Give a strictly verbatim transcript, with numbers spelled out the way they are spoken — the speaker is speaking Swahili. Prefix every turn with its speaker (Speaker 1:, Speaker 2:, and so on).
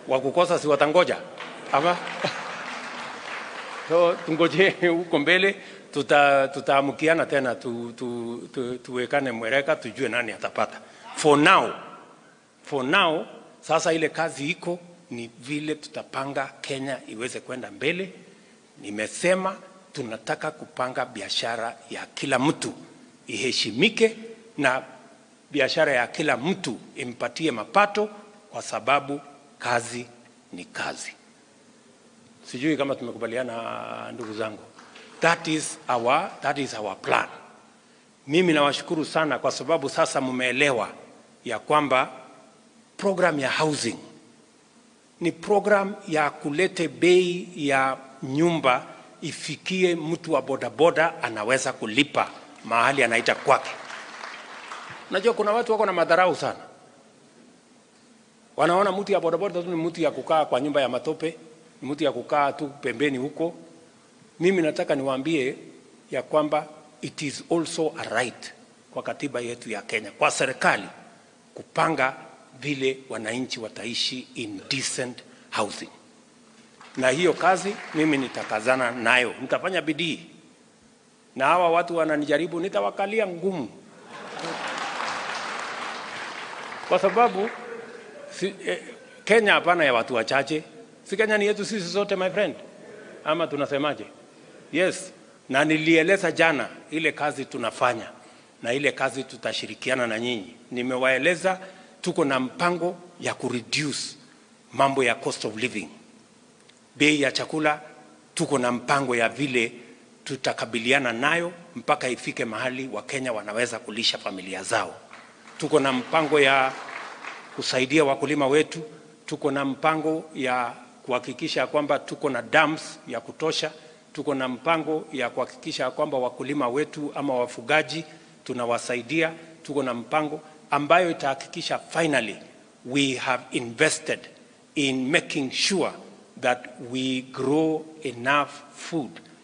Speaker 1: wakukosa si watangoja ama so tungoje huko mbele, tuta tutaamukiana tena tu, tu, tu, tuwekane mwereka tujue nani atapata. For now, for now sasa ile kazi iko ni vile tutapanga Kenya iweze kwenda mbele. Nimesema tunataka kupanga biashara ya kila mtu iheshimike na biashara ya kila mtu impatie mapato, kwa sababu kazi ni kazi. Sijui kama tumekubaliana ndugu zangu. That is our that is our plan. Mimi nawashukuru sana kwa sababu sasa mumeelewa ya kwamba program ya housing ni program ya kulete bei ya nyumba ifikie mtu wa bodaboda anaweza kulipa mahali anaita kwake. Najua kuna watu wako na madharau sana. Wanaona mtu ya bodaboda tu ni mtu ya kukaa kwa nyumba ya matope, ni mtu ya kukaa tu pembeni huko. Mimi nataka niwaambie ya kwamba it is also a right kwa katiba yetu ya Kenya, kwa serikali kupanga vile wananchi wataishi in decent housing. Na hiyo kazi mimi nitakazana nayo, nitafanya bidii. Na hawa watu wananijaribu nitawakalia ngumu. Kwa sababu si, eh, Kenya hapana ya watu wachache. Si Kenya ni yetu sisi sote, my friend. Ama tunasemaje? Yes. Na nilieleza jana ile kazi tunafanya na ile kazi tutashirikiana na nyinyi. Nimewaeleza tuko na mpango ya kureduce mambo ya cost of living. Bei ya chakula tuko na mpango ya vile tutakabiliana nayo mpaka ifike mahali wa Kenya wanaweza kulisha familia zao. Tuko na mpango ya kusaidia wakulima wetu, tuko na mpango ya kuhakikisha kwamba tuko na dams ya kutosha, tuko na mpango ya kuhakikisha kwamba wakulima wetu ama wafugaji tunawasaidia, tuko na mpango ambayo itahakikisha finally we have invested in making sure that we grow enough food